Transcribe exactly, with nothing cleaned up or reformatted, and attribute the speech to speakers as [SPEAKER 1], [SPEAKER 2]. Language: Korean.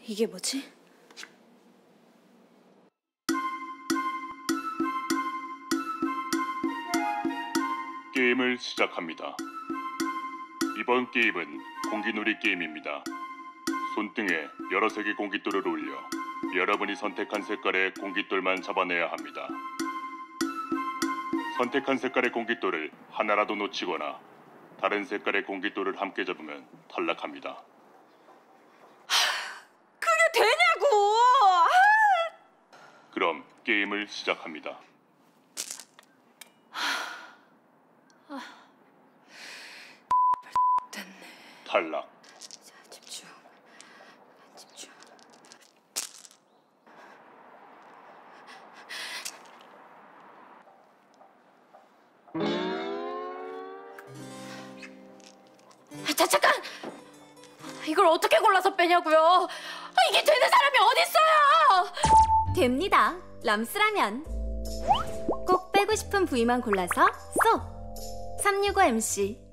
[SPEAKER 1] 이게 뭐지?
[SPEAKER 2] 게임을 시작합니다. 이번 게임은 공기놀이 게임입니다. 손등에 여러 색의 공깃돌을 올려 여러분이 선택한 색깔의 공깃돌만 잡아내야 합니다. 선택한 색깔의 공깃돌을 하나라도 놓치거나 다른 색깔의 공깃돌을 함께 잡으면 탈락합니다.
[SPEAKER 1] 그게 되냐고!
[SPEAKER 2] 그럼 게임을 시작합니다.
[SPEAKER 1] 됐네.
[SPEAKER 2] 탈락.
[SPEAKER 1] 자, 집중. 집중. 자, 잠깐! 이걸 어떻게 골라서 빼냐고요? 이게 되는 사람이 어딨어요!
[SPEAKER 3] 됩니다. 람스라면 꼭 빼고 싶은 부위만 골라서 쏙! 삼육오 엠씨